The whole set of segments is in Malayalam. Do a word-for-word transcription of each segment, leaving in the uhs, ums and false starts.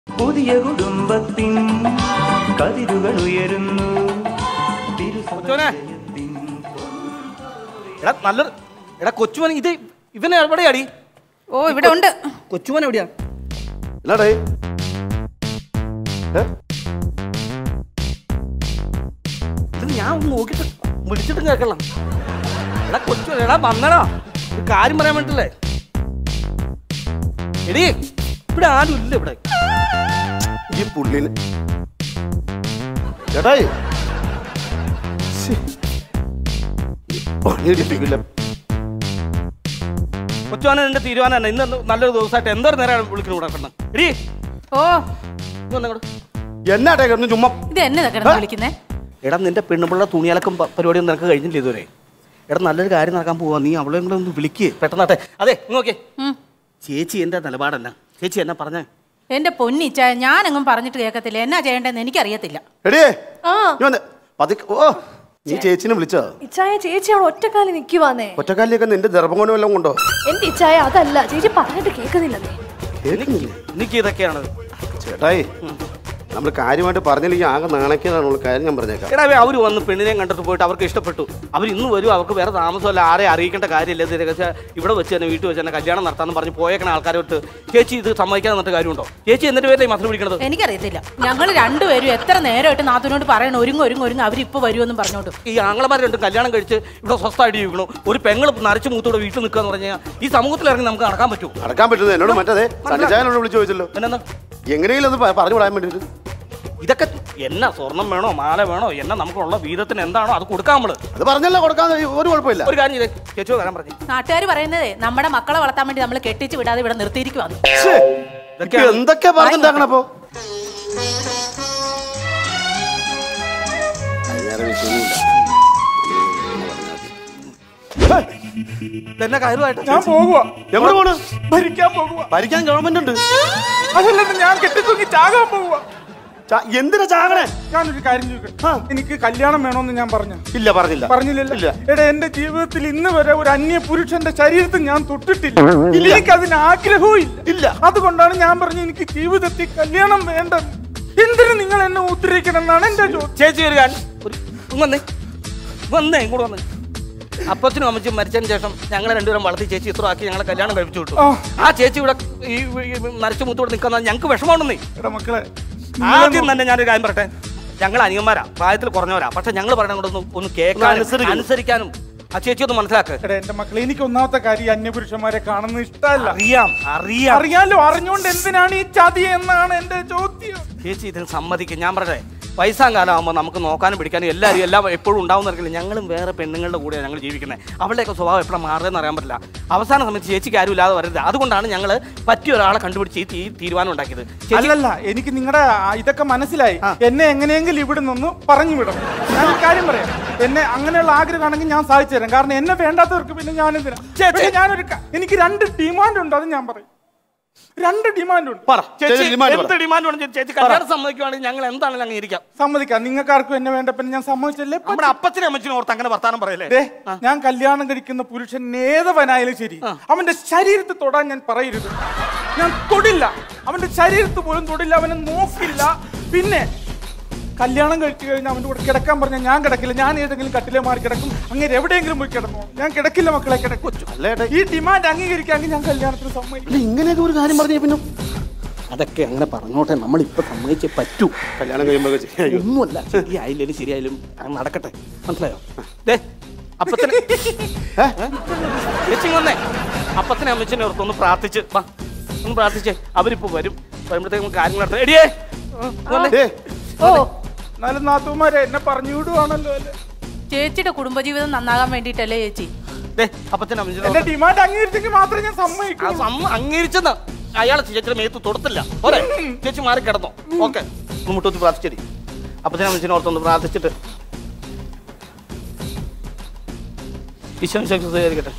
പുതിയ കുടുംബത്തിൻ കതിരുകൾ ഉയരുന്നു. നല്ല എടാ കൊച്ചുമോൻ ഇത് ഇവനെ എവിടെയാടി? ഓ ഇവിടെ ഉണ്ട്. കൊച്ചുമോൻ എവിടെയാ? ഇത് ഞാൻ നോക്കിട്ട് വിളിച്ചിട്ടും കേൾക്കണം. എടാ കൊച്ചു എടാ വന്നടാ, ഒരു കാര്യം പറയാൻ വേണ്ടിട്ടല്ലേ. എടീ ഇവിടെ ആരും ഇല്ല. ഇവിടെ ഈ പുള്ളിന് ചേട്ടായി കൊച്ചുവാനെ നിന്റെ തീരുമാനം തന്നെ. ഇന്ന് നല്ലൊരു ദിവസമായിട്ട് എന്തോരം നേരം വിളിക്കണം ഇവിടെ കിടന്ന്. എടീ ഓ എന്നാട്ടെ കിടന്നു ചുമ്മാ. ഇത് എന്നെ കിടന്ന് വിളിക്കുന്നേ? എടാ നിന്റെ പെണ്ണുപിള്ള തുണിയലക്കം പരിപാടിയൊന്നും നിനക്ക് കഴിഞ്ഞില്ല ഇതുവരെ. എടാ നല്ലൊരു കാര്യം നടക്കാൻ പോവാ, നീ അവളെ കൂടെ ഒന്ന് വിളിക്ക് പെട്ടെന്നാട്ടെ. അതെ നോക്കിയേ, ചേച്ചി എന്റെ നിലപാടല്ല. ചേച്ചി എന്നാ പറഞ്ഞേ? എന്റെ പൊന്നിച്ച ഞാനങ്ങും പറഞ്ഞിട്ട് കേൾക്കത്തില്ല. എന്നാ ചെയ്യേണ്ടതെന്ന് എനിക്കറിയത്തില്ല. നീ ചേച്ചിനെ വിളിച്ചോ? ഇച്ചായ ചേച്ചി അവിടെ ഒറ്റക്കാലി നിൽക്കുവാന്നേ. ഒറ്റക്കാലിയൊക്കെ നിന്റെ ദർഭം വല്ലതും കൊണ്ടോ? എന്റെ ഇച്ചായ അതല്ല, ചേച്ചി പറഞ്ഞിട്ട് കേൾക്കുന്നില്ലെന്നേ. എനിക്ക് ഇതൊക്കെയാണ് ചേട്ടായി. നമ്മൾ കാര്യമായിട്ട് പറഞ്ഞില്ലെങ്കിൽ ആകെ നാണക്കേടാണ് കാര്യം. ഞാൻ പറഞ്ഞേക്കാം. എടാ അവർ വന്ന് പെണ്ണിനെ കണ്ടിട്ട് പോയിട്ട് അവർക്ക് ഇഷ്ടപ്പെട്ടു. അവർ ഇന്ന് വരും, അവർക്ക് വേറെ താമസമല്ല, ആരെ അറിയിക്കേണ്ട കാര്യമില്ല. ഇവിടെ വെച്ച് തന്നെ വീട്ടിൽ വെച്ച് തന്നെ കല്യാണം നടത്താന്ന് പറഞ്ഞ് പോയേക്കണ ആൾക്കാരോട്ട് ചേച്ചി ഇത് സമ്മതിക്കാൻ എന്നിട്ട് കാര്യമുണ്ടോ? ചേച്ചി എന്നിട്ട് പേരല്ലേ മാത്രം വിളിക്കണത്? എനിക്കറിയത്തില്ല. ഞങ്ങൾ രണ്ടുപേരും എത്ര നേരമായിട്ട് നാത്തൂനോട് പറയണം ഒരുങ്ങ് ഒരുങ്ങ് ഒരുങ്ങ് അവരിപ്പോ വരുമെന്നും പറഞ്ഞോട്ട്. ഈ ആങ്ങളമാർ രണ്ടും കല്യാണം കഴിച്ച് ഇവിടെ സ്വസ്ഥമായിട്ട് ജീവിക്കണു. ഒരു പെങ്ങൾ നരച്ചു മൂത്തോടെ വീട്ടിൽ നിൽക്കുക എന്ന് പറഞ്ഞാൽ ഈ സമൂഹത്തിൽ ഇറങ്ങി നമുക്ക് നടക്കാൻ പറ്റുമോ? നടക്കാൻ പറ്റുന്നത് എന്നോട് മറ്റേ സണ്ണിച്ചായനോട് വിളിച്ചു ചോദിച്ചല്ലോ. എന്നാ എങ്ങനെയും അത് പറഞ്ഞു വിടാൻ വേണ്ടിട്ട്. ഇതൊക്കെ എന്നാ സ്വർണം വേണോ മാല വേണോ എന്നാ നമുക്കുള്ള വീതത്തിന് എന്താണോ അത് കൊടുക്കാൻ നമ്മള്. അത് പറഞ്ഞല്ലോ കൊടുക്കാൻ, ഒരു കുഴപ്പമില്ല. ഒരു കാര്യം ചെയ്തേ, ചേച്ചി വരാൻ പറഞ്ഞു. നാട്ടുകാർ പറയുന്നതേ നമ്മുടെ മക്കളെ വളർത്താൻ വേണ്ടി നമ്മൾ കെട്ടിച്ച് വിടാതെ ഇവിടെ നിർത്തിയിരിക്കുവാണ്. എന്തൊക്കെ പറഞ്ഞിട്ടാക്കണപ്പോ? ഞാൻ പോകുക. എവിടെ പോണ്? ഭരിക്കാൻ പോകുക. ഭരിക്കാൻ ഗവൺമെന്റ് ഉണ്ട്. അതല്ലെന്ന് ഞാൻ കെട്ടിത്തൂക്കി ചാകാൻ പോവുക. എന്തിനാ ചാകണേ? ഞാനൊരു കാര്യം ചോദിക്കട്ടെ, എനിക്ക് കല്യാണം വേണോന്ന് ഞാൻ പറഞ്ഞു? ഇല്ല പറഞ്ഞില്ല. പറഞ്ഞില്ലല്ലോ. എടാ എന്റെ ജീവിതത്തിൽ ഇന്ന് വരെ ഒരു അന്യ പുരുഷന്റെ ശരീരത്തിൽ ഞാൻ തൊട്ടിട്ടില്ല. എനിക്ക് അതിന് ആഗ്രഹവും ഇല്ല. അതുകൊണ്ടാണ് ഞാൻ പറഞ്ഞു എനിക്ക് ജീവിതത്തിൽ കല്യാണം വേണ്ട. എന്തിനു നിങ്ങൾ എന്നെ ഉദ്ധരിക്കണം എന്നാണ് എന്റെ ചോദ്യം. ചേച്ചി ഒരു കാര്യം വന്നേ വന്നേ ഇങ്ങോട്ട് വന്നേ. അപ്പച്ചനും അമ്മച്ചും മരിച്ചതിന് ശേഷം ഞങ്ങൾ രണ്ടുപേരും വളർത്തി ചേച്ചി ഇത്ര ആക്കി ഞങ്ങളെ കല്യാണം കഴിപ്പിച്ചു വിട്ടു. ആ ചേച്ചി ഇവിടെ ഈ നരച്ചു മുത്തോടെ നിൽക്കുന്ന ഞങ്ങൾക്ക് വിഷമമുണ്ടെന്നേ. മക്കളെ ആദ്യം തന്നെ ഞാനൊരു കാര്യം പറയട്ടെ, ഞങ്ങൾ അനിയന്മാരാ, പ്രായത്തിൽ കുറഞ്ഞവരാ. പക്ഷെ ഞങ്ങൾ പറയണ കൂടെ ഒന്ന് കേൾക്കാനും അനുസരിക്കാനും ആ ചേച്ചി ഒന്ന് മനസ്സിലാക്കുക. എന്റെ മക്കളെ എനിക്ക് ഒന്നാമത്തെ കാര്യം അന്യപുരുഷന്മാരെ കാണുന്നത് ഇഷ്ടമല്ല. അറിയാം അറിയാം അറിയാലോ. അറിഞ്ഞുകൊണ്ട് എന്തിനാണ് ഈ ചതി എന്നാണ് എന്റെ ചോദ്യം. ചേച്ചി ഇതിന് സമ്മതിക്കും. ഞാൻ പറയട്ടെ, വയസ്സാം കാലം ആകുമ്പോൾ നമുക്ക് നോക്കാനും പിടിക്കാനും എല്ലാവരും എല്ലാം എപ്പോഴും ഉണ്ടാവുന്നറിയില്ല. ഞങ്ങളും വേറെ പെണ്ണുങ്ങളുടെ കൂടെയാണ് ഞങ്ങൾ ജീവിക്കുന്നത്. അവളുടെയൊക്കെ സ്വഭാവം എപ്പോഴും മാറുന്നതെന്ന് അറിയാൻ പറ്റില്ല. അവസാന സമയത്ത് ചേച്ചിക്ക് ആരും ഇല്ലാതെ വരരുത്. അതുകൊണ്ടാണ് ഞങ്ങൾ പറ്റിയ ഒരാളെ കണ്ടുപിടിച്ച് ഈ തീരുമാനം ഉണ്ടാക്കിയത്. അല്ലല്ല, എനിക്ക് നിങ്ങളുടെ ഇതൊക്കെ മനസ്സിലായി. എന്നെ എങ്ങനെയെങ്കിലും ഇവിടെ നിന്ന് പറഞ്ഞു വിടണം. ഞാൻ കാര്യം പറയാം, എന്നെ അങ്ങനെയുള്ള ആഗ്രഹമാണെങ്കിൽ ഞാൻ സാധിച്ചു തരാം. കാരണം എന്നെ വേണ്ടാത്തവർക്ക് പിന്നെ ഞാനെന്തിനാ. ഞാനൊരു എനിക്ക് രണ്ട് ഡിമാൻഡ് ഉണ്ട്, അത് ഞാൻ പറയും. രണ്ട് ഡിമാൻഡ് ഉണ്ട്. സമ്മതിക്കുവാണെങ്കിൽ ഞങ്ങൾ എന്താണെങ്കിലും അങ്ങനെ ഇരിക്കാം. സമ്മതിക്കാം. നിങ്ങൾക്കാർക്കും എന്നെ വേണ്ടപ്പോ ഞാൻ സമ്മതിച്ചല്ലേ. നമ്മുടെ അപ്പച്ചനെ അമ്മച്ചിനെ ഓർത്ത് അങ്ങനെ വർത്താനം പറയല്ലേ. ഞാൻ കല്യാണം കഴിക്കുന്ന പുരുഷൻ ഏതവനായാലും ശരി, അവന്റെ ശരീരത്തിൽ തൊടാൻ ഞാൻ പറയരുത്. ഞാൻ തൊടില്ല, അവന്റെ ശരീരത്തിൽ പോലും തൊടില്ല, അവനെ നോക്കില്ല. പിന്നെ കല്യാണം കഴിച്ചു കഴിഞ്ഞാൽ അവൻ്റെ കൂടെ കിടക്കാൻ പറഞ്ഞാൽ ഞാൻ കിടക്കില്ല. ഞാൻ ഏതെങ്കിലും കട്ടിലെ മാറി കിടക്കും. അങ്ങനെ എവിടെയെങ്കിലും പോയി കിടന്നു. ഞാൻ കിടക്കില്ല മക്കളെ, കിടക്കും. ഈ ഡിമാൻഡ് അംഗീകരിക്കാമെങ്കിൽ ഞാൻ കല്യാണത്തിന് സമ്മതിക്കും. ഇങ്ങനെയൊക്കെ ഒരു കാര്യം പറഞ്ഞു പിന്നെ അതൊക്കെ അങ്ങനെ പറഞ്ഞോട്ടെ, നമ്മളിപ്പോൾ സമ്മതിച്ചേ പറ്റൂ. കല്യാണം കഴിയുമ്പോൾ ഒന്നുമല്ല, ശരിയായില്ലേലും ശരിയായാലും നടക്കട്ടെ. മനസ്സിലായോ? അപ്പച്ചനെ ചേച്ചി വന്നേ, അപ്പച്ചനെ അമ്മച്ചനെ ഓർത്തൊന്ന് പ്രാർത്ഥിച്ച് വാ, ഒന്ന് പ്രാർത്ഥിച്ചേ. അവരിപ്പോ വരും. വരുമ്പോഴത്തേക്കും കാര്യങ്ങൾ നടത്താം. എടിയേ ഓ എന്നാലും നാത്തൂമാരെ എന്നെ പറഞ്ഞു വിടുവാണല്ലോ അല്ലേ. ചേച്ചിയുടെ കുടുംബജീവിതം നന്നാകാൻ വേണ്ടിട്ടല്ലേ ചേച്ചി. എന്റെ ഡിമാൻഡ് അംഗീകരിച്ചെങ്കിൽ മാത്രമേ ഞാൻ സമ്മതിക്കൂ. അംഗീകരിച്ചെന്ന് അയാളെ ചേച്ചിയുടെ മേത്ത് തൊടത്തില്ല. പോരെ, ചേച്ചി മാറി കിടന്നോ. ഓക്കെ, മുട്ടൂത്തി പ്രാർത്ഥിച്ചേരി. അപ്പച്ചനെ അമ്മച്ചനെ ഓർത്തൊന്ന് പ്രാർത്ഥിച്ചിട്ട് ഈശ്വരൻ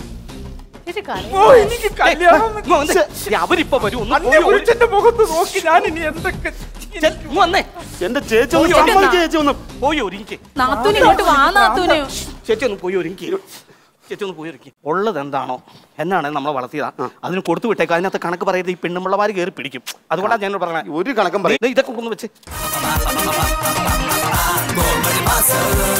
അവരിപ്പോ വരും. മുഖത്ത് നോക്കി ഞാൻ ഇനി എന്തൊക്കെ എന്റെ ചേച്ചി ചേച്ചി ഒന്ന് പോയി ഒരുങ്ങി. ചേച്ചി ഒന്ന് പോയി ഒരുങ്ങി. ചേച്ചി ഒന്ന് പോയിരിക്കും. ഉള്ളത് എന്താണോ എന്നാണ് നമ്മൾ വളർത്തിയതാ, അതിന് കൊടുത്തു വിട്ടേക്ക്. അതിനകത്ത് കണക്ക് പറയരുത്, ഈ പെണ്ണുമ്പിള്ളമാര് കയറി പിടിക്കും. അതുകൊണ്ടാണ് ഞാൻ പറഞ്ഞത്. ഒരു കണക്കും പറയും. ഇതൊക്കെ കൊണ്ടു വെച്ച്